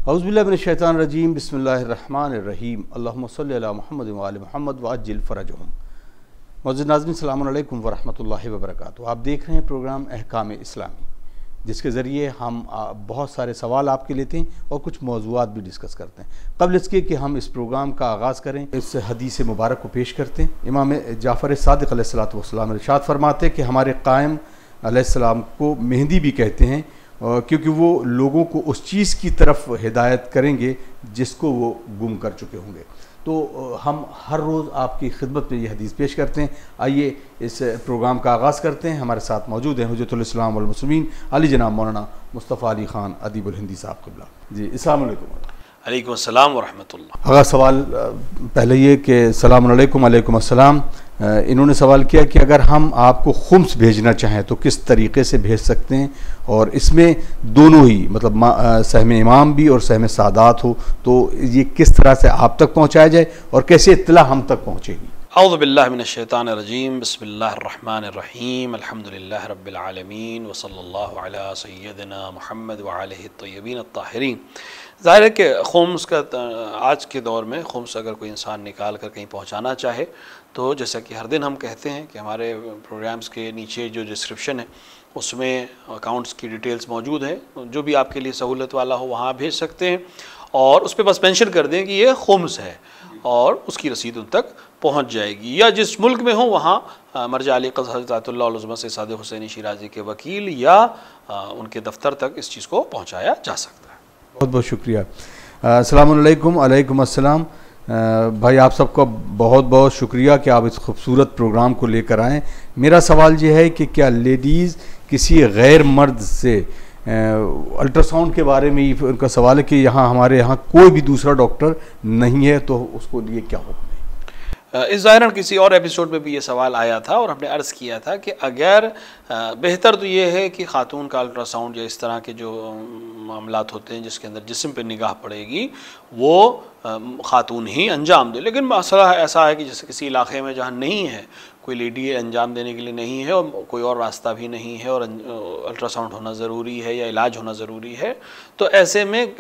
औज़ुबिल्लाहिमिनश्शैतानिर्रजीम बिस्मिल्लाहिर्रहमानिर्रहीम अल्लाहुम्मा सल्लि अला मुहम्मद व आलि मुहम्मद व अज्जिल फ़रजहुम। मौजूद नाज़रीन अस्सलामु अलैकुम व रहमतुल्लाहि व बरकातुहू। आप देख रहे हैं प्रोग्राम अहकाम इस्लामी, जिसके ज़रिए हम बहुत सारे सवाल आपके लेते हैं और कुछ मौज़ूआत भी डिस्कस करते हैं। क़ब्ल इसके कि हम इस प्रोग्राम का आगाज़ करें, इस हदीस मुबारक को पेश करते हैं। इमाम जाफ़र सादिक़ अलैहिस्सलातु वस्सलाम इरशाद फरमाते हैं कि हमारे क़ाइम अलैहिस्सलाम को मेहदी भी कहते हैं, क्योंकि वो लोगों को उस चीज़ की तरफ हिदायत करेंगे जिसको वो गुम कर चुके होंगे। तो हम हर रोज़ आपकी खिदमत में ये हदीस पेश करते हैं। आइए इस प्रोग्राम का आगाज़ करते हैं। हमारे साथ मौजूद हैं हुज्जतुल इस्लाम वल मुस्लिमीन अली जनाब मौलाना मुस्तफ़ा अली ख़ान अदीबुल हिंदी साहब क़िबला। जी, अस्सलामु अलैकुम। अलैकुम अस्सलाम व रहमतुल्लाह। अगला सवाल पहले ये कि सलाम अलैकुम। अलैकुम अस्सलाम। इन्होंने सवाल किया कि अगर हम आपको खुम्स भेजना चाहें तो किस तरीक़े से भेज सकते हैं, और इसमें दोनों ही मतलब सहम इमाम भी और सहम सादात हो, तो ये किस तरह से आप तक पहुँचाया जाए और कैसे इत्तला हम तक पहुँचेगी। औज़ु बिल्लाहि मिनश शैतानिर रजीम बिस्मिल्लाहिर रहमानिर रहीम अल्हम्दुलिल्लाहि रब्बिल आलमीन व सल्लल्लाहु अला सय्यदिना मुहम्मद व आलिहि त्तय्यबीन अत्ताहिरीन। ज़ाहिर है कि खुम्स का आज के दौर में खुम्स अगर कोई इंसान निकाल कर कहीं पहुंचाना चाहे तो जैसा कि हर दिन हम कहते हैं कि हमारे प्रोग्राम्स के नीचे जो डिस्क्रिप्शन है उसमें अकाउंट्स की डिटेल्स मौजूद है, जो भी आपके लिए सहूलत वाला हो वहाँ भेज सकते हैं और उस पर बस मेंशन कर दें कि ये खुम्स है और उसकी रसीद उन तक पहुँच जाएगी। या जिस मुल्क में हो वहाँ मरजा अली क़ज़अतुल्लाह अल उज़्मा से सादिक़ हुसैनी शिराज़ी के वकील या उनके दफ्तर तक इस चीज़ को पहुँचाया जा सकता है। बहुत बहुत शुक्रिया। अस्सलामु अलैकुम। अलैकुम अस्सलाम। भाई आप सबका बहुत बहुत शुक्रिया कि आप इस खूबसूरत प्रोग्राम को लेकर आएँ। मेरा सवाल ये है कि क्या लेडीज़ किसी गैर मर्द से अल्ट्रासाउंड के बारे में उनका सवाल है कि हमारे यहाँ कोई भी दूसरा डॉक्टर नहीं है, तो उसको लिए क्या हुक्म है? इस ज़ाहिरन किसी और एपिसोड में भी ये सवाल आया था और हमने अर्ज़ किया था कि अगर बेहतर तो ये है कि ख़ातून का अल्ट्रासाउंड या इस तरह के जो मामलात होते हैं जिसके अंदर जिस्म पर निगाह पड़ेगी वो ख़ातून ही अंजाम दे। लेकिन मसला ऐसा है कि जैसे किसी इलाक़े में जहाँ नहीं है, कोई लेडी अंजाम देने के लिए नहीं है और कोई और रास्ता भी नहीं है और अल्ट्रासाउंड होना ज़रूरी है या इलाज होना ज़रूरी है, तो ऐसे में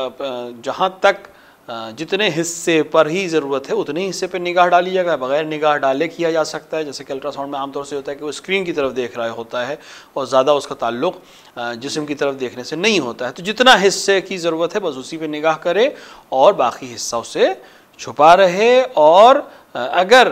जहाँ तक जितने हिस्से पर ही ज़रूरत है उतने हिस्से पर निगाह डाली जाएगा, बग़ैर निगाह डाले किया जा सकता है। जैसे कि अल्ट्रासाउंड में आमतौर से होता है कि वो स्क्रीन की तरफ देख रहा होता है और ज़्यादा उसका ताल्लुक़ जिस्म की तरफ देखने से नहीं होता है। तो जितना हिस्से की ज़रूरत है बस उसी पर निगाह करे और बाकी हिस्सा उसे छुपा रहे। और अगर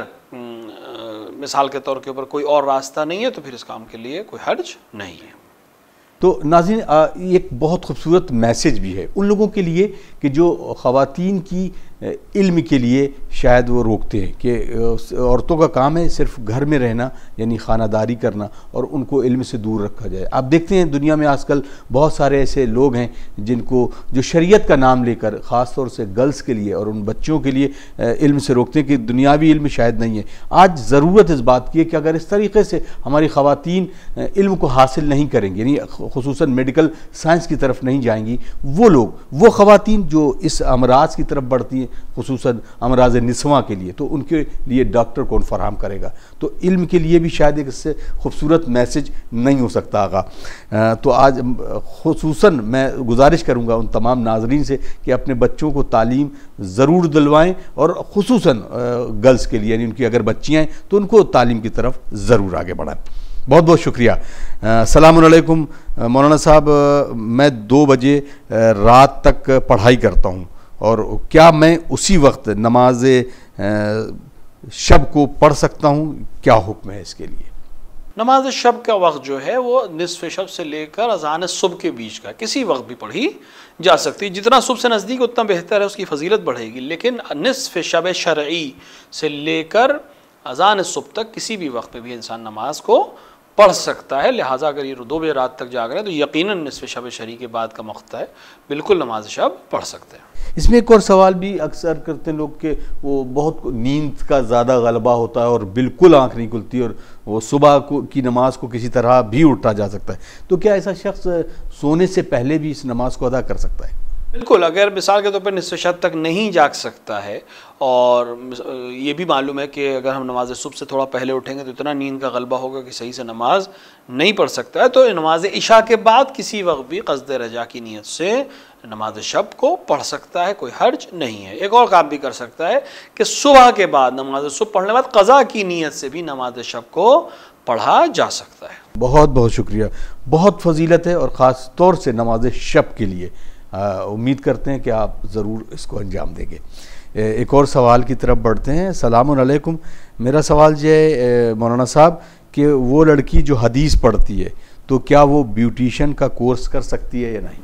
मिसाल के तौर के ऊपर कोई और रास्ता नहीं है तो फिर इस काम के लिए कोई हर्ज नहीं है। तो नाज़रीन, एक बहुत खूबसूरत मैसेज भी है उन लोगों के लिए कि जो ख़वातीन की इल्म के लिए शायद वो रोकते हैं कि औरतों का काम है सिर्फ घर में रहना, यानी ख़ानादारी करना, और उनको इल्म से दूर रखा जाए। आप देखते हैं दुनिया में आजकल बहुत सारे ऐसे लोग हैं जिनको जो शरीयत का नाम लेकर ख़ास तौर से गर्ल्स के लिए और उन बच्चों के लिए इल्म से रोकते हैं कि दुनियावी इल्म शायद नहीं है। आज ज़रूरत इस बात की है कि अगर इस तरीके से हमारी ख़वातीन इल्म को हासिल नहीं करेंगी, यानी खुसूसन मेडिकल साइंस की तरफ नहीं जाएंगी, वो लोग वो ख़वातीन जो इस अमराज की तरफ बढ़ती हैं खुसूसन अमराज निस्वा के लिए, तो उनके लिए डॉक्टर कौन फराहम करेगा? तो इल्म के लिए भी शायद एक इससे खूबसूरत मैसेज नहीं हो सकता आगा। तो आज खुसूसन मैं गुजारिश करूँगा उन तमाम नाजरीन से कि अपने बच्चों को तालीम ज़रूर दिलवाएँ और खुसूसन गर्ल्स के लिए, यानी उनकी अगर बच्चियाँ हैं तो उनको तालीम की तरफ ज़रूर आगे बढ़ाएँ। बहुत बहुत शुक्रिया। अस्सलामु अलैकुम मौलाना साहब, मैं 2 बजे रात तक पढ़ाई करता हूँ और क्या मैं उसी वक्त नमाज शब को पढ़ सकता हूँ? क्या हुक्म है इसके लिए? नमाज शब का वक्त जो है वो निस्फ़ शब से लेकर अज़ान सुबह के बीच का किसी वक्त भी पढ़ी जा सकती है। जितना सुबह से नज़दीक उतना बेहतर है, उसकी फजीलत बढ़ेगी। लेकिन निस्फ़ शब शरई से लेकर अज़ान सुबह तक किसी भी वक्त में भी इंसान नमाज को पढ़ सकता है। लिहाजा अगर ये 2 बजे रात तक जाग रहे हैं तो यकीनन निस्फ़ शब शरी के बाद का वक्त है, बिल्कुल नमाज शब पढ़ सकते हैं। इसमें एक और सवाल भी अक्सर करते हैं लोग कि वो बहुत नींद का ज़्यादा गलबा होता है और बिल्कुल आँख नहीं खुलती और वो सुबह की नमाज को किसी तरह भी उठा जा सकता है, तो क्या ऐसा शख्स सोने से पहले भी इस नमाज को अदा कर सकता है? बिल्कुल, अगर मिसाल के तौर पर निस्फ़ शब तक नहीं जाग सकता है और ये भी मालूम है कि अगर हम नमाज सुबह से थोड़ा पहले उठेंगे तो इतना नींद का गलबा होगा कि सही से नमाज नहीं पढ़ सकता है, तो नमाज इशा के बाद किसी वक्त भी क़स्द रजा की नीयत से नमाज शब को पढ़ सकता है, कोई हर्ज नहीं है। एक और काम भी कर सकता है कि सुबह के बाद नमाज सुबह पढ़ने के बाद क़ज़ा की नीयत से भी नमाज शब को पढ़ा जा सकता है। बहुत बहुत शुक्रिया, बहुत फजीलत है और ख़ास तौर से नमाज शब के लिए उम्मीद करते हैं कि आप ज़रूर इसको अंजाम देंगे। एक और सवाल की तरफ बढ़ते हैं। सलामुन अलैकुम, मेरा सवाल ये है मौलाना साहब कि वो लड़की जो हदीस पढ़ती है तो क्या वो ब्यूटिशियन का कोर्स कर सकती है या नहीं?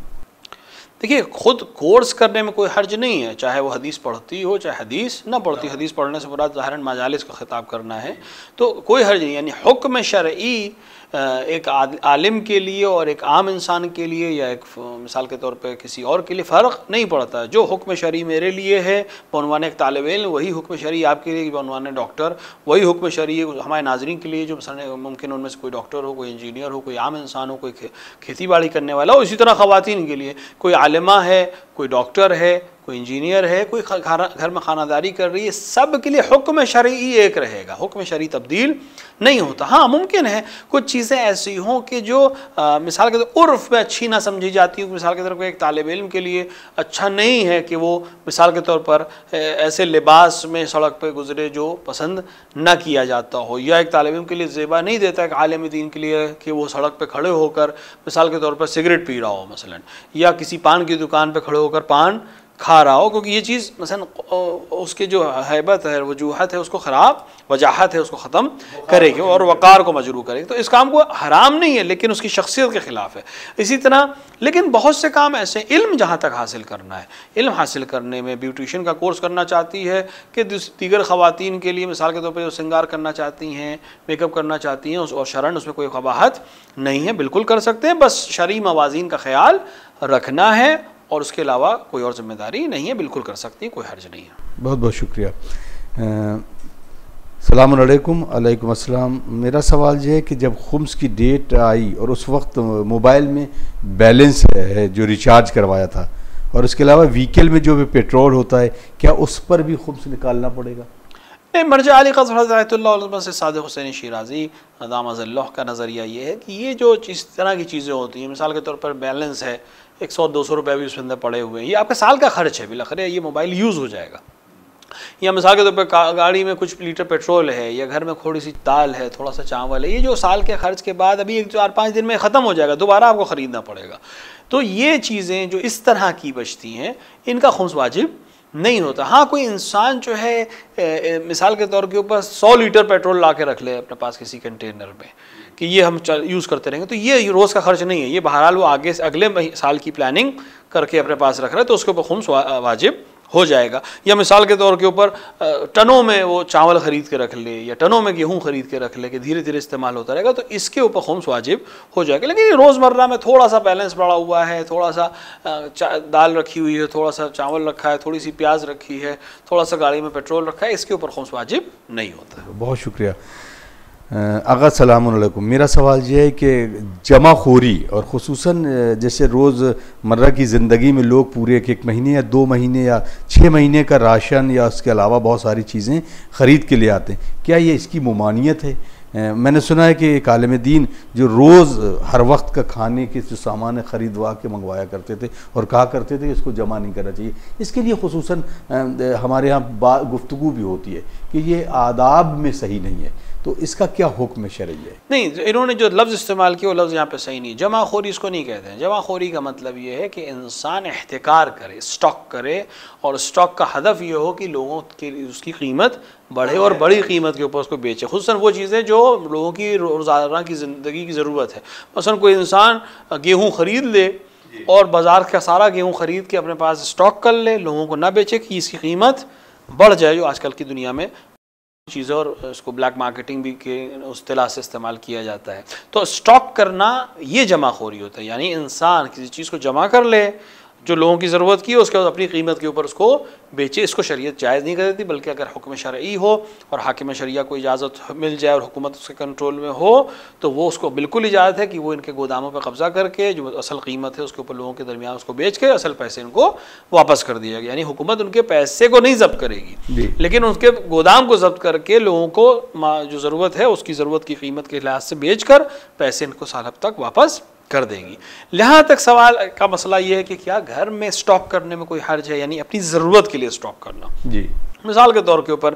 देखिए, खुद कोर्स करने में कोई हर्ज नहीं है, चाहे वो हदीस पढ़ती हो चाहे हदीस ना पढ़ती। हदीस पढ़ने से मुराद ज़ाहिरन मजालिस का खिताब करना है, तो कोई हर्ज नहीं। यानी हुक्म शरई एक आलिम के लिए और एक आम इंसान के लिए या एक मिसाल के तौर पे किसी और के लिए फ़र्क नहीं पड़ता। जो हुक्म शरई मेरे लिए है बउनवान एक तालिब इल्म, वही हुक्म शरई आपके लिए बउनवान डॉक्टर, वही हुक्म शरई हमारे नाज़रीन के लिए जो मुमकिन उनमें से कोई डॉक्टर हो, कोई इंजीनियर हो, कोई आम इंसान हो, कोई खेती बाड़ी करने वाला हो। इसी तरह ख़वातीन के लिए कोई आलिमा है, कोई डॉक्टर है, कोई इंजीनियर है, कोई घर में खानादारी कर रही है, सब के लिए हुक्म शरई एक रहेगा, हुक्म शरई तब्दील नहीं होता। हाँ, मुमकिन है कुछ चीज़ें ऐसी हों कि जो मिसाल के तौर उर्फ़ में अच्छी ना समझी जाती हो। मिसाल के तौर पर एक तालिब इल्म के लिए अच्छा नहीं है कि वो मिसाल के तौर पर ऐसे लिबास में सड़क पर गुजरे जो पसंद ना किया जाता हो, या एक तालिब इल्म के लिए ज़ेबा नहीं देता एक आलिम दीन के लिए कि वो सड़क पर खड़े होकर मिसाल के तौर पर सिगरेट पी रहा हो मसलन, या किसी पान की दुकान पर खड़े होकर पान खा रहा हो, क्योंकि ये चीज़ मसलन उसके जो हैबत है, वजूहत है, उसको ख़राब, वजाहत है, उसको ख़त्म करेगी और वक़ार को मजरू करेगी। तो इस काम को हराम नहीं है, लेकिन उसकी शख्सियत के ख़िलाफ़ है। इसी तरह लेकिन बहुत से काम ऐसे, इल्म जहाँ तक हासिल करना है, इल्म हासिल करने में ब्यूटिशियन का कोर्स करना चाहती है कि दीगर ख़वातीन के लिए मिसाल के तौर पर जो श्रृंगार करना चाहती हैं, मेकअप करना चाहती हैं, और शरन उसमें कोई क़बाहत नहीं है, बिल्कुल कर सकते हैं। बस शरई मवाज़ीन का ख़याल रखना है और उसके अलावा कोई और जिम्मेदारी नहीं है, बिल्कुल कर सकती है, कोई हर्ज नहीं है। बहुत बहुत शुक्रिया। सलाम अलैकुम। अलैकुम अस्सलाम। मेरा सवाल ये है कि जब खुम्स की डेट आई और उस वक्त मोबाइल में बैलेंस है जो रिचार्ज करवाया था, और इसके अलावा व्हीकल में जो भी पेट्रोल होता है, क्या उस पर भी खुम्स निकालना पड़ेगा? नहीं, मर्जा अली क़ज़ से सादिक़ हुसैन शिराज़ी दामअल्लाह का नज़रिया ये है कि ये जो इस तरह की चीज़ें होती हैं, मिसाल के तौर पर बैलेंस है 100-200 रुपये भी उसके अंदर पड़े हुए हैं, ये आपका साल का खर्च है, बिलखर ये मोबाइल यूज़ हो जाएगा। या मिसाल के तौर पर गाड़ी में कुछ लीटर पेट्रोल है, या घर में थोड़ी सी दाल है, थोड़ा सा चावल है, ये जो साल के खर्च के बाद अभी 4-5 दिन में ख़त्म हो जाएगा, दोबारा आपको ख़रीदना पड़ेगा। तो ये चीज़ें जो इस तरह की बचती हैं, इनका खुम्स वाजिब नहीं होता। हाँ, कोई इंसान जो है मिसाल के तौर के ऊपर 100 लीटर पेट्रोल ला के रख ले अपने पास किसी कंटेनर में कि ये हम यूज़ करते रहेंगे, तो ये रोज़ का खर्च नहीं है, ये बहरहाल वो आगे से अगले साल की प्लानिंग करके अपने पास रख रहा है, तो उसके ऊपर खुम्स वाजिब हो जाएगा। या मिसाल के तौर के ऊपर टनों में वो चावल ख़रीद के रख ले या टनों में गेहूँ ख़रीद के रख ले कि धीरे धीरे इस्तेमाल होता रहेगा, तो इसके ऊपर खुम्स वाजिब हो जाएगा। लेकिन रोज़मर्रा में थोड़ा सा बैलेंस बढ़ा हुआ है, थोड़ा सा दाल रखी हुई है, थोड़ा सा चावल रखा है, थोड़ी सी प्याज रखी है, थोड़ा सा गाड़ी में पेट्रोल रखा है, इसके ऊपर खुम्स वाजिब नहीं होता। बहुत शुक्रिया। आगा सलाम अलैकुम। मेरा सवाल ये है कि जमाखोरी और ख़ुसूसन जैसे रोज़मर्रा की ज़िंदगी में लोग पूरे 1 महीने या 2 महीने या 6 महीने का राशन या उसके अलावा बहुत सारी चीज़ें ख़रीद के ले आते हैं, क्या ये इसकी मुमानियत है? मैंने सुना है कि एक आलिम दीन जो रोज़ हर वक्त का खाने के जो सामान ख़रीदवा के मंगवाया करते थे और कहा करते थे कि इसको जमा नहीं करना चाहिए। इसके लिए ख़ुसूसन हमारे यहाँ गुफ्तगू भी होती है कि ये आदाब में सही नहीं है, तो इसका क्या हुक्म शरई है? नहीं, इन्होंने जो लफ्ज़ इस्तेमाल किया वो लफ्ज़ यहाँ पे सही नहीं। जमाखोरी इसको नहीं कहते हैं। जमाखोरी का मतलब ये है कि इंसान एहतिकार करे, स्टॉक करे, और स्टॉक का हदफ ये हो कि लोगों की उसकी कीमत बढ़े और बड़ी कीमत के ऊपर उसको बेचे, खुसूसन वो चीज़ें जो लोगों की रोज़ाना की ज़िंदगी की ज़रूरत है। मसलन कोई इंसान गेहूँ ख़रीद ले और बाज़ार का सारा गेहूँ ख़रीद के अपने पास स्टॉक कर ले, लोगों को ना बेचे कि इसकी कीमत बढ़ जाए, जो आजकल की दुनिया में चीज़ें और इसको ब्लैक मार्केटिंग भी के इस्तिलाह से इस्तेमाल किया जाता है। तो स्टॉक करना ये जमाखोरी होता है, यानी इंसान किसी चीज़ को जमा कर ले जो लोगों की ज़रूरत की है उसके बाद अपनी कीमत के ऊपर उसको बेचे। इसको शरीयत जायज़ नहीं कर देती, बल्कि अगर हुक्म शरई हो और हाकिम शरिया को इजाज़त मिल जाए और हुकूमत उसके कंट्रोल में हो तो वो उसको बिल्कुल इजाज़त है कि वो इनके गोदामों पर कब्ज़ा करके जो असल कीमत है उसके ऊपर लोगों के दरमियान उसको बेच के असल पैसे इनको वापस कर दिया गया। यानी हुकूमत उनके पैसे को नहीं जब्त करेगी, लेकिन उनके गोदाम को जब्त करके लोगों को जो ज़रूरत है उसकी ज़रूरत की कीमत के लिहाज से बेच कर पैसे इनको साल हद तक वापस कर देंगी। यहाँ तक सवाल का मसला ये है कि क्या घर में स्टॉक करने में कोई हर्ज है, यानी अपनी ज़रूरत के लिए स्टॉक करना। जी मिसाल के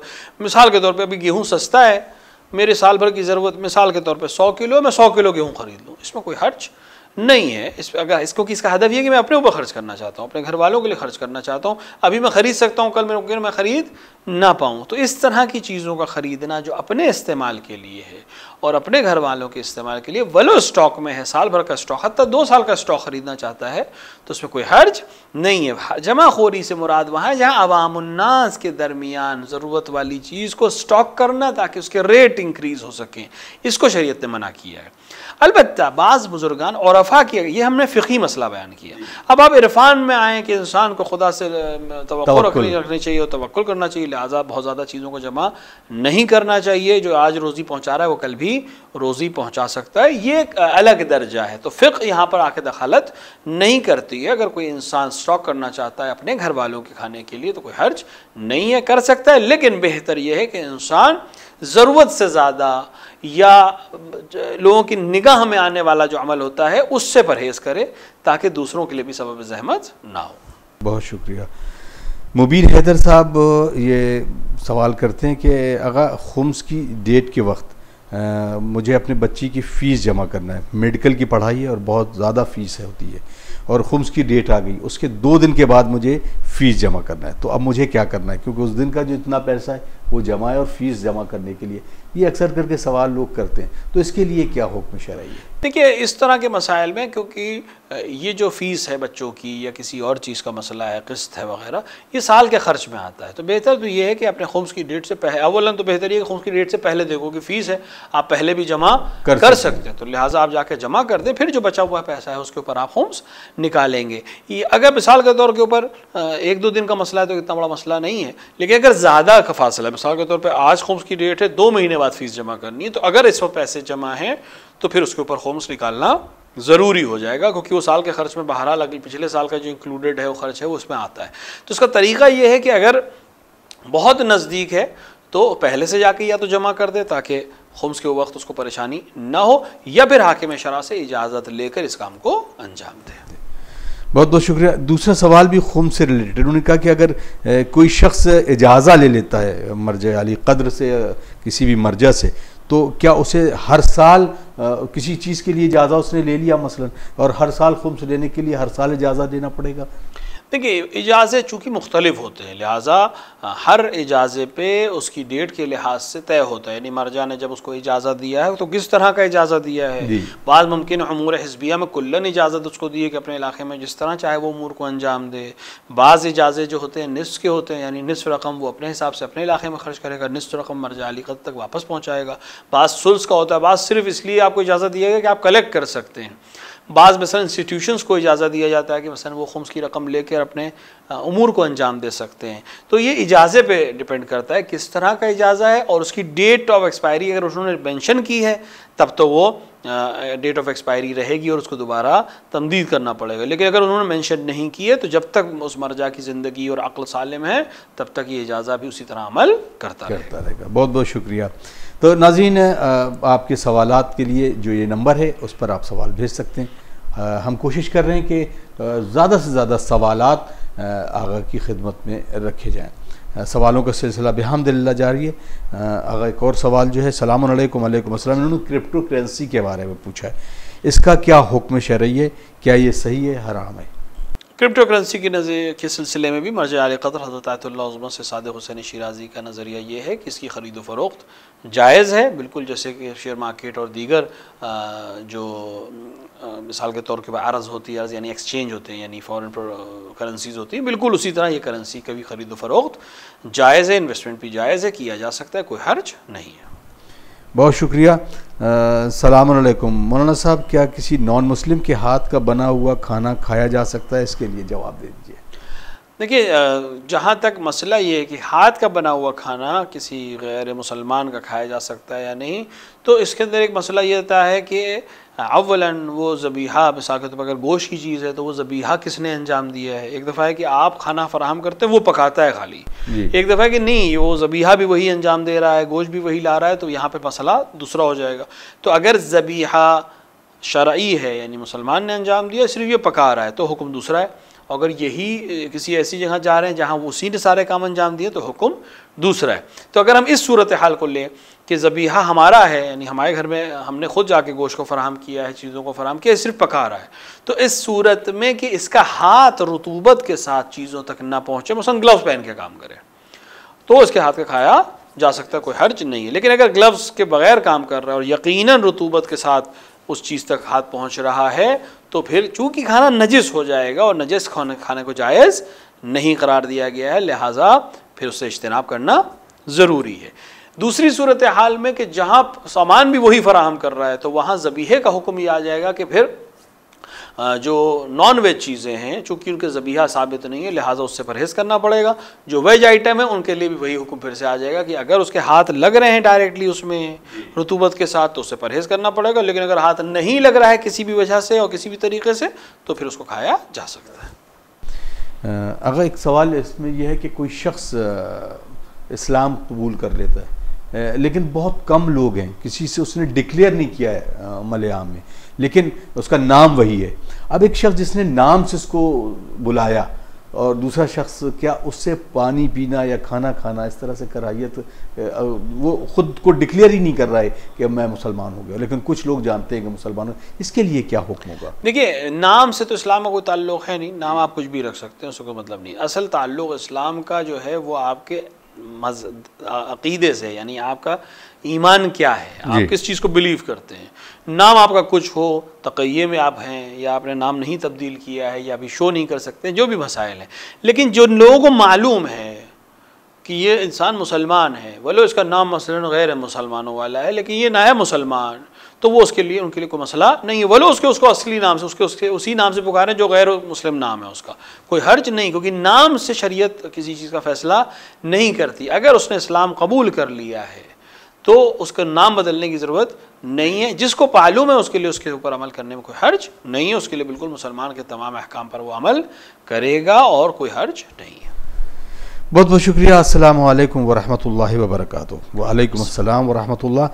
तौर पे अभी गेहूँ सस्ता है, मेरे साल भर की ज़रूरत मिसाल के तौर पे 100 किलो, मैं 100 किलो गेहूँ खरीद लूँ, इसमें कोई हर्ज नहीं है। अगर इसको इसका हदफ ये कि मैं अपने ऊपर खर्च करना चाहता हूँ, अपने घर वालों के लिए खर्च करना चाहता हूँ, अभी मैं ख़रीद सकता हूँ, कल मैं ख़रीद ना पाऊँ। तो इस तरह की चीज़ों का ख़रीदना जो अपने इस्तेमाल के लिए है और अपने घर वालों के इस्तेमाल के लिए वलो स्टॉक में है, साल भर का स्टॉक, हत्ता 2 साल का स्टॉक ख़रीदना चाहता है तो उसमें कोई हर्ज नहीं है। जमाखोरी से मुराद वहाँ है जहाँ अवामुन्नास के दरमियान ज़रूरत वाली चीज़ को स्टॉक करना ताकि उसके रेट इंक्रीज़ हो सकें, इसको शरीयत ने मना किया है। अलबत्ता बाज़ बुजुर्गान और अफ़ा किया, ये हमने फ़िक़ही मसला बयान किया। अब आप इरफान में आएँ कि इंसान को खुदा से तवक्कुल रखनी चाहिए और तवक्कुल करना चाहिए, लिहाजा बहुत ज़्यादा चीज़ों को जमा नहीं करना चाहिए। जो आज रोज़ी पहुँचा रहा है वो कल भी रोज़ी पहुँचा सकता है, ये एक अलग दर्जा है। तो फ़िक़्ह यहाँ पर आके दखालत नहीं करती है। अगर कोई इंसान स्टॉक करना चाहता है अपने घर वालों के खाने के लिए तो कोई हर्ज नहीं है, कर सकता है, लेकिन बेहतर यह है कि इंसान ज़रूरत से ज़्यादा या लोगों की निगाह में आने वाला जो अमल होता है उससे परहेज़ करे ताकि दूसरों के लिए भी सबब ज़हमत ना हो। बहुत शुक्रिया। मुबीन हैदर साहब ये सवाल करते हैं कि अगर खुम्स की डेट के वक्त मुझे अपने बच्ची की फ़ीस जमा करना है, मेडिकल की पढ़ाई है और बहुत ज़्यादा फ़ीस होती है और खुम्स की डेट आ गई, उसके 2 दिन के बाद मुझे फ़ीस जमा करना है, तो अब मुझे क्या करना है, क्योंकि उस दिन का जो इतना पैसा है वो जमा है और फ़ीस जमा करने के लिए ये अक्सर करके सवाल लोग करते हैं, तो इसके लिए क्या हुक्म शरई है? देखिए इस तरह के मसाइल में, क्योंकि ये जो फ़ीस है बच्चों की या किसी और चीज़ का मसला है, किस्त है वगैरह, ये साल के ख़र्च में आता है, तो बेहतर तो ये है कि अपने खुम्स की डेट से पहले, अव्वलन तो बेहतर ये है कि खुम्स की डेट से पहले देखो कि फ़ीस है, आप पहले भी जमा कर सकते हैं, तो लिहाजा आप जाके जमा कर दें, फिर जो बचा हुआ पैसा है उसके ऊपर आप खुम्स निकालेंगे। ये अगर मिसाल के तौर के ऊपर 1-2 दिन का मसला है तो इतना बड़ा मसला नहीं है, लेकिन अगर ज़्यादा का फासला है, मिसाल के तौर पर आज खुम्स की डेट है, 2 महीने बाद फ़ीस जमा करनी है, तो अगर इस वक्त पैसे जमा हैं तो फिर उसके ऊपर खुम्स निकालना ज़रूरी हो जाएगा, क्योंकि वो साल के खर्च में बहरहाल अगले पिछले साल का जो इंक्लूडेड है वो खर्च है वो उसमें आता है। तो उसका तरीका ये है कि अगर बहुत नज़दीक है तो पहले से जाके या तो जमा कर दे ताकि खुम्स के वक्त उसको परेशानी ना हो, या फिर हाकिम शरा से इजाज़त लेकर इस काम को अंजाम दे। बहुत बहुत शुक्रिया। दूसरा सवाल भी खुम्स से रिलेटेड, उन्होंने कहा कि अगर कोई शख्स इजाज़ा ले लेता है मरजा अली कद्र से किसी भी मरजा से, तो क्या उसे हर साल किसी चीज़ के लिए इजाज़ा उसने ले लिया मसलन, और हर साल खुम्स लेने के लिए हर साल इजाज़ा देना पड़ेगा? देखिए इजाज़े चूँकि मुख्तलिफ होते हैं, लिहाजा हर इजाज़े पे उसकी डेट के लिहाज से तय होता है, यानी मरजा ने जब उसको इजाज़त दिया है तो किस तरह का इजाज़त दिया है। बाद मुमकिन उमूर हिस्बिया में कुल्लन इजाज़त उसको दी है कि अपने इलाके में जिस तरह चाहे वो उमूर को अंजाम दे। बाज़ इजाज़े जो होते हैं निस्फ़ के होते हैं, यानी निस्फ़ रकम वो अपने हिसाब से अपने इलाके में खर्च करेगा, निस्फ़ रकम मरजा अली कद तक वापस पहुँचाएगा। बाज़ सुल्स का होता है, बाज़ सिर्फ इसलिए आपको इजाज़त दिया गया कि आप कलेक्ट कर सकते हैं। बाज़ मसलन इंस्टीट्यूशंस को इजाज़त दिया जाता है कि मसलन वो खुम्स की रकम लेकर अपने उमूर को अंजाम दे सकते हैं। तो ये इजाज़े पे डिपेंड करता है किस तरह का इजाज़ा है, और उसकी डेट ऑफ एक्सपायरी अगर उन्होंने मेंशन की है तब तो वो डेट ऑफ एक्सपायरी रहेगी और उसको दोबारा तमदीद करना पड़ेगा। लेकिन अगर उन्होंने मेंशन नहीं की है तो जब तक उस मरजा की ज़िंदगी और अक्ल सालिम है तब तक ये इजाज़ा भी उसी तरह अमल करता रहेगा। बहुत बहुत शुक्रिया। तो नाज़रीन आपके सवालात के लिए जो ये नंबर है उस पर आप सवाल भेज सकते हैं। हम कोशिश कर रहे हैं कि ज़्यादा से ज़्यादा सवालात आगा की खिदमत में रखे जाएँ। सवालों का सिलसिला बिहम्दिल्लाह जारी है। आगा एक और सवाल जो है, सलाम अलैकुम। वालेकुम अस्सलाम। इन्होंने क्रिप्टो करेंसी के बारे में पूछा है, इसका क्या हुक्म शरई है, क्या ये सही है हराम है? क्रिप्टो करेंसी की नज़र के सिलसिले में भी मर्जा आले क़द्र हज़रत आयतुल्लाह उज़्मा से सादिक़ हुसैन शिराज़ी का नज़रिया ये है कि इसकी ख़रीद फ़रोख्त जायज़ है, बिल्कुल जैसे कि शेयर मार्केट और दीगर जो मिसाल के तौर पर अर्ज़ होती है, यानी एक्सचेंज होते हैं, यानी फ़ॉरेन करेंसीज़ होती हैं, बिल्कुल उसी तरह ये करेंसी का भी ख़रीद फ़रोख्त जायज़ है, इन्वेस्टमेंट भी जायज़ है, किया जा सकता है, कोई हर्ज नहीं है। बहुत शुक्रिया। सलाम अलैकुम मौलाना साहब, क्या किसी नॉन मुस्लिम के हाथ का बना हुआ खाना खाया जा सकता है? इसके लिए जवाब दे दीजिए। देखिए, जहाँ तक मसला ये है कि हाथ का बना हुआ खाना किसी गैर मुसलमान का खाया जा सकता है या नहीं, तो इसके अंदर एक मसला ये होता है कि अव्वलन वो ज़बीहा, मिसाल के तौर पर अगर गोश्त की चीज़ है तो वो ज़बीहा किसने अंजाम दिया है। एक दफ़ा है कि आप खाना फराहम करते हैं, वो पकाता है खाली, एक दफ़ा है कि नहीं, वो ज़बीहा भी वही अंजाम दे रहा है, गोश्त भी वही ला रहा है, तो यहाँ पर मसला दूसरा हो जाएगा। तो अगर ज़बीहा शरई है, यानी मुसलमान ने अंजाम दिया, सिर्फ ये पका रहा है, तो हुक्म दूसरा है। अगर यही किसी ऐसी जगह जा रहे हैं जहाँ उसी ने सारे काम अंजाम दिए, तो हुक्म दूसरा है। तो अगर हम इस सूरत हाल को लें कि ज़बीहा हमारा है, यानी हमारे घर में हमने खुद जाके गोश्त को फराहम किया है, चीज़ों को फराहम किया, सिर्फ पका रहा है, तो इस सूरत में कि इसका हाथ रुतूबत के साथ चीज़ों तक ना पहुँचे, मसलन ग्लव्स पहन के काम करे, तो इसके हाथ का खाया जा सकता है, कोई हर्ज नहीं है। लेकिन अगर ग्लव्स के बगैर काम कर रहा है और यकीनन रुतूबत के साथ उस चीज़ तक हाथ पहुँच रहा है, तो फिर चूँकि खाना नजिस हो जाएगा और नजिस खाने को जायज़ नहीं करार दिया गया है, लिहाजा फिर उससे इज्तिनाब करना ज़रूरी है। दूसरी सूरत हाल में कि जहाँ सामान भी वही फराहम कर रहा है, तो वहाँ ज़बीहे का हुक्म ये आ जाएगा कि फिर जो नॉन वेज चीज़ें हैं, चूँकि उनके ज़बीहा साबित नहीं है, लिहाजा उससे परहेज़ करना पड़ेगा। जो वेज आइटम है उनके लिए भी वही हुक्म फिर से आ जाएगा कि अगर उसके हाथ लग रहे हैं डायरेक्टली उसमें रुतूबत के साथ, तो उससे परहेज़ करना पड़ेगा। लेकिन अगर हाथ नहीं लग रहा है किसी भी वजह से और किसी भी तरीके से, तो फिर उसको खाया जा सकता है। अगर एक सवाल इसमें यह है कि कोई शख्स इस्लाम कबूल कर लेता है, लेकिन बहुत कम लोग हैं, किसी से उसने डिक्लेयर नहीं किया है मलयाम में, लेकिन उसका नाम वही है। अब एक शख्स जिसने नाम से उसको बुलाया और दूसरा शख्स, क्या उससे पानी पीना या खाना खाना इस तरह से कराहियत, वो खुद को डिक्लेयर ही नहीं कर रहा है कि मैं मुसलमान हो गया, लेकिन कुछ लोग जानते हैं कि मुसलमान हो, इसके लिए क्या हुक्म होगा? देखिए, नाम से तो इस्लाम का कोई ताल्लुक़ है नहीं, नाम आप कुछ भी रख सकते हैं, उसका कोई मतलब नहीं। असल ताल्लुक़ इस्लाम का जो है वो आपके अक़ीदे से, यानी आपका ईमान क्या है, आप किस चीज़ को बिलीव करते हैं। नाम आपका कुछ हो, तक़य्ये में आप हैं, या आपने नाम नहीं तब्दील किया है, या अभी शो नहीं कर सकते, जो भी मसाइल हैं, लेकिन जो लोगों को मालूम है कि ये इंसान मुसलमान है, वलो इसका नाम मसलन गैर मुसलमानों वाला है, लेकिन ये ना है मुसलमान, तो वो उनके लिए कोई मसला नहीं है, वलो उसको असली नाम से उसके उसी नाम से पुकारें जो गैर मुस्लिम नाम है, उसका कोई हर्ज नहीं, क्योंकि नाम से शरीयत किसी चीज़ का फ़ैसला नहीं करती। अगर उसने इस्लाम कबूल कर लिया है तो उसका नाम बदलने की ज़रूरत नहीं है। जिसको मालूम है उसके लिए उसके ऊपर अमल करने में कोई हर्ज नहीं है, उसके लिए बिल्कुल मुसलमान के तमाम अहकाम पर वो अमल करेगा और कोई हर्ज नहीं है। बहुत बहुत शुक्रिया। अस्सलाम वालेकुम वरहमतुल्लाहि वबरकातुहू। वालेकुम अस्सलाम वरहमतुल्लाह।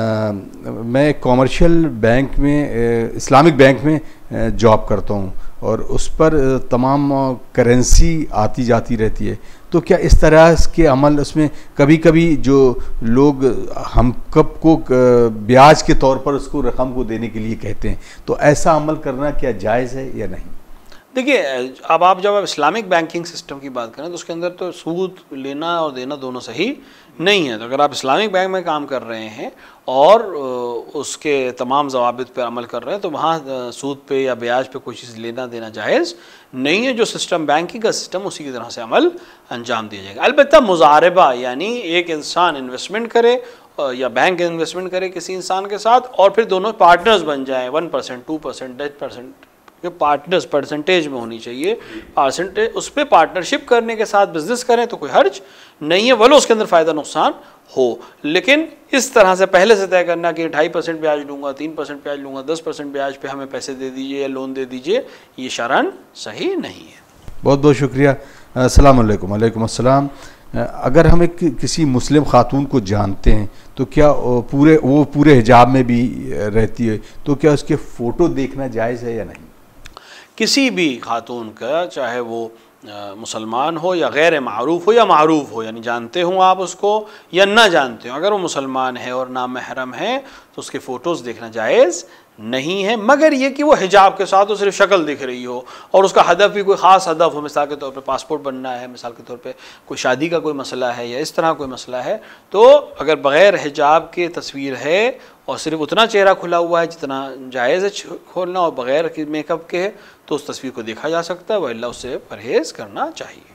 मैं कॉमर्शियल बैंक में, इस्लामिक बैंक में जॉब करता हूँ और उस पर तमाम करेंसी आती जाती रहती है, तो क्या इस तरह के अमल उसमें कभी कभी जो लोग हम कब को ब्याज के तौर पर उसको रकम को देने के लिए कहते हैं, तो ऐसा अमल करना क्या जायज़ है या नहीं? देखिए, अब आप जब इस्लामिक बैंकिंग सिस्टम की बात करें तो उसके अंदर तो सूद लेना और देना दोनों सही नहीं है। तो अगर आप इस्लामिक बैंक में काम कर रहे हैं और उसके तमाम ज़वाबित पर अमल कर रहे हैं, तो वहाँ सूद पे या ब्याज पे कोई चीज़ लेना देना जायज़ नहीं है। जो सिस्टम बैंकिंग का सिस्टम, उसी की तरह से अमल अंजाम दिया जाएगा। अलबत्ता मुज़ारबा, यानी एक इंसान इन्वेस्टमेंट करे या बैंक इन्वेस्टमेंट करे किसी इंसान के साथ और फिर दोनों पार्टनर्स बन जाएँ, 1%, 2%, 10%, ये पार्टनर्स परसेंटेज में होनी चाहिए, परसेंटेज उस पर पार्टनरशिप करने के साथ बिजनेस करें तो कोई हर्ज नहीं है, वलो उसके अंदर फ़ायदा नुकसान हो। लेकिन इस तरह से पहले से तय करना कि 2.5% ब्याज लूँगा, 3% ब्याज लूँगा, 10% ब्याज पे हमें पैसे दे दीजिए या लोन दे दीजिए, ये शरअन सही नहीं है। बहुत बहुत शुक्रिया। अस्सलाम वालेकुम। वालेकुम अस्सलाम। अगर हम एक किसी मुस्लिम खातून को जानते हैं तो क्या वो पूरे हिजाब में भी रहती है, तो क्या उसके फ़ोटो देखना जायज़ है या नहीं? किसी भी खातून का, चाहे वो मुसलमान हो या गैर मारूफ हो या मारूफ हो, यानी जानते हो आप उसको या ना जानते हो, अगर वो मुसलमान है और नामहरम है तो उसके फ़ोटोज़ देखना जायज़ नहीं है, मगर ये कि वो हिजाब के साथ, वो सिर्फ शक्ल दिख रही हो और उसका हदफ भी कोई ख़ास हदफ हो, मिसाल के तौर पे पासपोर्ट बनना है, मिसाल के तौर पे कोई शादी का कोई मसला है या इस तरह कोई मसला है, तो अगर बग़ैर हिजाब के तस्वीर है और सिर्फ उतना चेहरा खुला हुआ है जितना जायज़ है खोलना और बग़ैर मेकअप के है, तो उस तस्वीर को देखा जा सकता है, वल्लाह उससे परहेज़ करना चाहिए।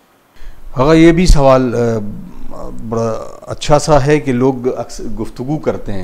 अगर ये भी सवाल बड़ा अच्छा सा है कि लोग अक्सर गुफ्तगू करते हैं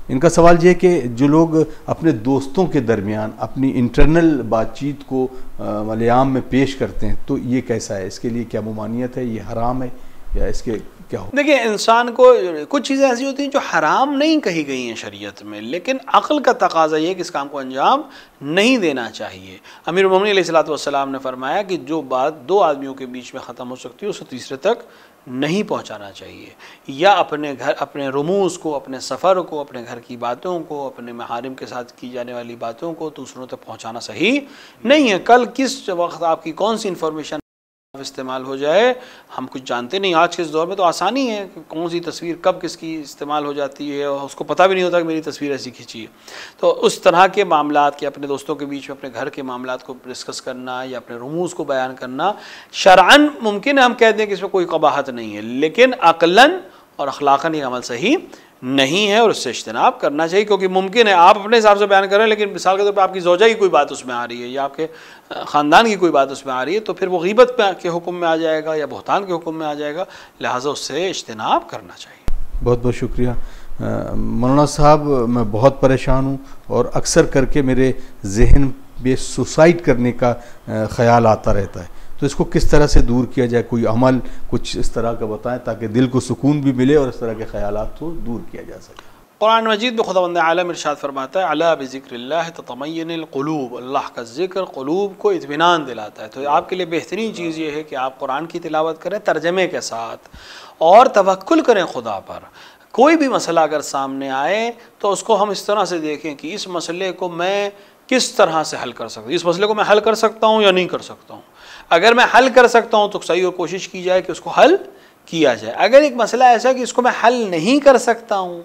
इनका सवाल ये है कि जो लोग अपने दोस्तों के दरमियान अपनी इंटरनल बातचीत को मलयाम में पेश करते हैं, तो ये कैसा है, इसके लिए क्या ममानियत है, ये हराम है या इसके क्या हो? देखिए, इंसान को कुछ चीज़ें ऐसी होती हैं जो हराम नहीं कही गई हैं शरीयत में, लेकिन अक्ल का तकाजा ये है कि इस काम को अंजाम नहीं देना चाहिए। अमीर मोमिनीन अलैहिस्सलातु वस्सलाम ने फरमाया कि जो बात दो आदमियों के बीच में ख़त्म हो सकती है उसे तीसरे तक नहीं पहुंचाना चाहिए, या अपने घर, अपने रुमूज़ को, अपने सफ़र को, अपने घर की बातों को, अपने महारिम के साथ की जाने वाली बातों को दूसरों तक पहुंचाना सही नहीं है। कल किस वक्त आपकी कौन सी इन्फॉर्मेशन इस्तेमाल हो जाए हम कुछ जानते नहीं। आज के इस दौर में तो आसानी है कि कौन सी तस्वीर कब किसकी इस्तेमाल हो जाती है और उसको पता भी नहीं होता कि मेरी तस्वीर ऐसी खींची है। तो उस तरह के मामलात के अपने दोस्तों के बीच में अपने घर के मामलात को डिस्कस करना या अपने रुमूज़ को बयान करना शरअन मुमकिन है, हम कह दें कि इसमें कोई कबाहत नहीं है, लेकिन अक़लन और अखलाक़न ये अमल सही नहीं है और उससे इज्तनाब करना चाहिए। क्योंकि मुमकिन है आप अपने हिसाब से बयान करें, लेकिन मिसाल के तौर पर आपकी ज़ौजा की कोई बात उसमें आ रही है या आपके ख़ानदान की कोई बात उसमें आ रही है, तो फिर वो ग़ीबत के हुक्म में आ जाएगा या बहतान के हुक्म में आ जाएगा, लिहाजा उससे इज्तनाब करना चाहिए। बहुत बहुत शुक्रिया मौलाना साहब। मैं बहुत परेशान हूँ और अक्सर करके मेरे जहन में सुसाइड करने का ख़्याल आता रहता है, तो इसको किस तरह से दूर किया जाए, कोई अमल कुछ इस तरह का बताएं ताकि दिल को सुकून भी मिले और इस तरह के ख़यालात को दूर किया जा सके। कुरान मजीद में खुदावंद आलम इरशाद फरमाता है, अला बिज़िक्रिल्लाह ततमय्यनुल क़ुलूब, अल्लाह का ज़िक्र क़ुलूब को इत्मीनान दिलाता है। तो आपके लिए बेहतरीन चीज़ ये है कि आप कुरान की तिलावत करें तर्जमे के साथ और तवक्कुल करें खुदा पर। कोई भी मसला अगर सामने आए तो उसको हम इस तरह से देखें कि इस मसले को मैं किस तरह से हल कर सकता हूँ, इस मसले को मैं हल कर सकता हूँ या नहीं कर सकता हूँ। अगर मैं हल कर सकता हूँ तो सही और कोशिश की जाए कि उसको हल किया जाए। अगर एक मसला ऐसा है कि इसको मैं हल नहीं कर सकता हूँ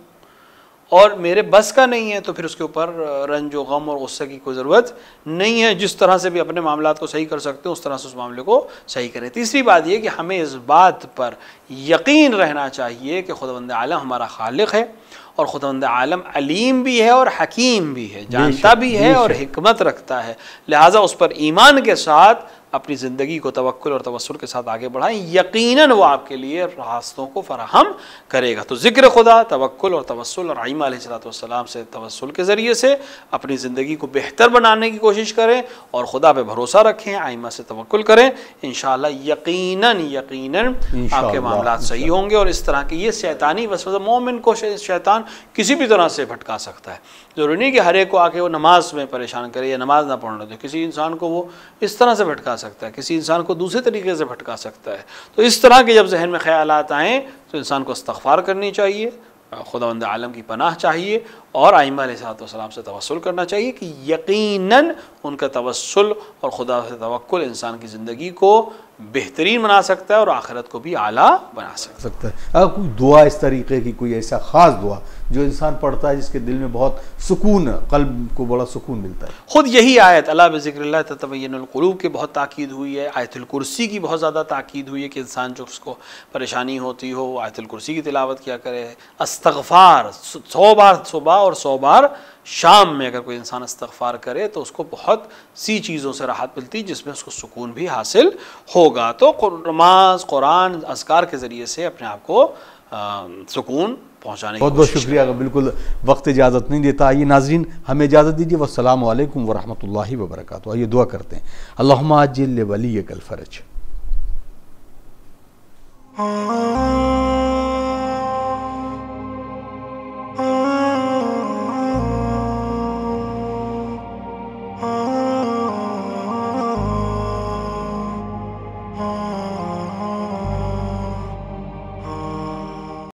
और मेरे बस का नहीं है, तो फिर उसके ऊपर रंज व गम और गुस्से की कोई ज़रूरत नहीं है। जिस तरह से भी अपने मामलात को सही कर सकते हैं उस तरह से उस मामले को सही करें। तीसरी बात यह कि हमें इस बात पर यकीन रहना चाहिए कि खुदावंद आलम हमारा खालिक है और खुदावंद आलम अलीम भी है और हकीम भी है, जानता भी है और हिकमत रखता है। लिहाजा उस पर ईमान के साथ अपनी ज़िंदगी को तवक्कुल और तवस्सुल के साथ आगे बढ़ाएं, यकीनन वो आपके लिए रास्तों को फराहम करेगा। तो ज़िक्र खुदा, तवक्कुल और तवस्सुल और आइमा अलैहिस्सलाम से तवस्सुल के ज़रिए से अपनी ज़िंदगी को बेहतर बनाने की कोशिश करें और खुदा पे भरोसा रखें, आइमा से तवक्कुल करें। इंशाअल्लाह यकीनन आपके मामलात सही होंगे। और इस तरह की ये शैतानी वसवसा, मोमिन को शैतान किसी भी तरह से भटका सकता है। ज़रूरी नहीं कि हर एक को आके वो नमाज में परेशान करे या नमाज ना पढ़ने दे। किसी इंसान को वो इस तरह से भटका सकता है, किसी इंसान को दूसरे तरीके से भटका सकता है। तो इस तरह के जब जहन में ख्यालात आएँ तो इंसान को इस्तग़फ़ार करनी चाहिए, खुदावंद आलम की पनाह चाहिए और आइमा अलैहिस्सलाम से तवस्सुल करना चाहिए कि यकीनन उनका तवस्सुल और खुदा से तवक्कुल इंसान की ज़िंदगी को बेहतरीन बना सकता है और आखिरत को भी आला बना सकता है। अगर कोई दुआ इस तरीके की, कोई ऐसा ख़ास दुआ जो इंसान पढ़ता है जिसके दिल में बहुत सुकून, क़ल्ब को बड़ा सुकून मिलता है। ख़ुद यही आयत अला बिज़िक्रिल्लाह ततबय्यनुल क़ुलूब की बहुत ताकीद हुई है, आयतुल कुर्सी की बहुत ज़्यादा ताकीद हुई है कि इंसान जो उसको परेशानी होती हो आयतुल कुर्सी की तिलावत किया करे। इस्तग़फ़ार 100 बार सुबह और 100 बार शाम में अगर कोई इंसान इस्तग़फ़ार करे तो उसको बहुत सी चीज़ों से राहत मिलती जिसमें उसको सुकून भी हासिल होगा। तो नमाज, कुरान, अज़कार के ज़रिए से अपने आप को सुकून पहुँचाने की बहुत बहुत शुक्रिया। बिल्कुल वक्त इजाज़त नहीं देता। आइए नाज़रीन, हमें इजाज़त दीजिए। वस्सलामु अलैकुम वरहमतुल्लाहि वबरकातुहू। आइए दुआ करते हैं। अल्लाहुम्मा अज्जिल लिवलिय्यिकल फ़रज।